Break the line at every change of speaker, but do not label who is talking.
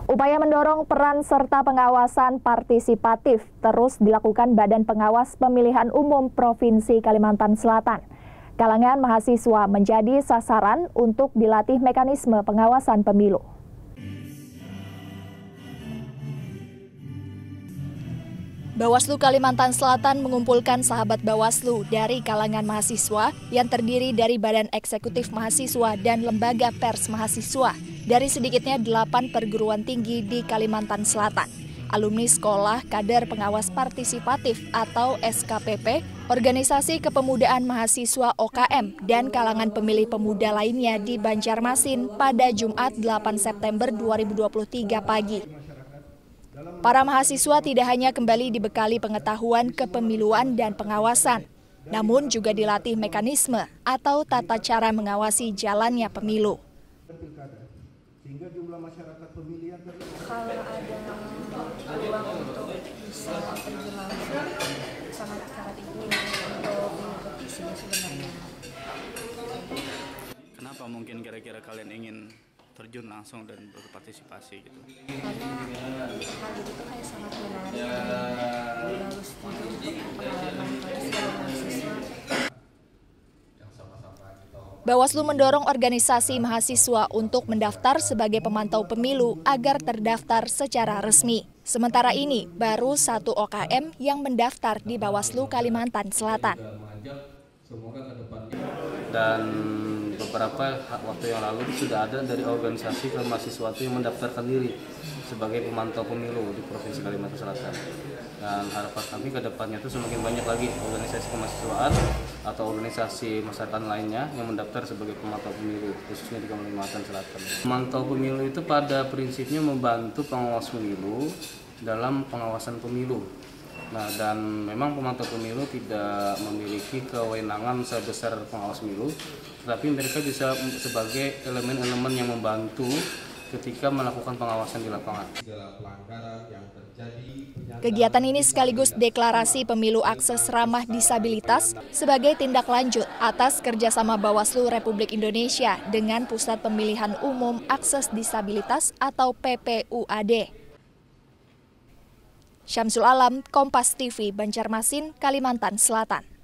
Upaya mendorong peran serta pengawasan partisipatif terus dilakukan Badan Pengawas Pemilihan Umum Provinsi Kalimantan Selatan. Kalangan mahasiswa menjadi sasaran untuk dilatih mekanisme pengawasan pemilu. Bawaslu Kalimantan Selatan mengumpulkan sahabat Bawaslu dari kalangan mahasiswa yang terdiri dari Badan Eksekutif Mahasiswa dan Lembaga Pers Mahasiswa dari sedikitnya 8 perguruan tinggi di Kalimantan Selatan. Alumni Sekolah Kader Pengawas Partisipatif atau SKPP, Organisasi Kepemudaan Mahasiswa OKM, dan kalangan pemilih pemuda lainnya di Banjarmasin pada Jumat 8 September 2023 pagi. Para mahasiswa tidak hanya kembali dibekali pengetahuan kepemiluan dan pengawasan, namun juga dilatih mekanisme atau tata cara mengawasi jalannya pemilu.
Kalau ada peluang untuk bisa terjun langsung, sangat ingin untuk mengikuti sih sebenarnya.
Kenapa mungkin kira-kira kalian ingin terjun langsung dan berpartisipasi gitu?
Karena hal itu tuh kayak sangat menarik dan bagus untuk pengalaman pada seluruh mahasiswa.
Bawaslu mendorong organisasi mahasiswa untuk mendaftar sebagai pemantau pemilu agar terdaftar secara resmi. Sementara ini, baru 1 OKM yang mendaftar di Bawaslu Kalimantan Selatan.
Dan beberapa waktu yang lalu sudah ada dari organisasi kemahasiswaan yang mendaftarkan diri sebagai pemantau pemilu di Provinsi Kalimantan Selatan. Dan harapan kami ke depannya itu semakin banyak lagi organisasi kemahasiswaan atau organisasi masyarakat lainnya yang mendaftar sebagai pemantau pemilu, khususnya di Kalimantan Selatan. Pemantau pemilu itu pada prinsipnya membantu pengawas pemilu dalam pengawasan pemilu. Nah, dan memang pemantau pemilu tidak memiliki kewenangan sebesar pengawas pemilu, tetapi mereka bisa sebagai elemen-elemen yang membantu ketika melakukan pengawasan di lapangan.
Kegiatan ini sekaligus deklarasi pemilu akses ramah disabilitas sebagai tindak lanjut atas kerjasama Bawaslu Republik Indonesia dengan Pusat Pemilihan Umum Akses Disabilitas atau PPUAD. Syamsul Alam, Kompas TV, Banjarmasin, Kalimantan Selatan.